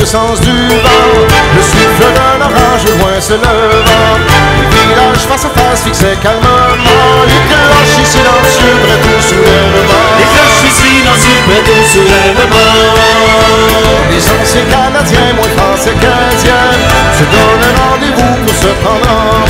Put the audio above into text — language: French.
sens du vent. Le souffle d'un orage au loin se levant. Les villages face à face fixaient calmement. Les cloches silencieux près au soulèvement. Les cloches silencieux près au soulèvement. Les anciens Canadiens, moins français qu'Indiens, se donnent un rendez-vous pour se prendre en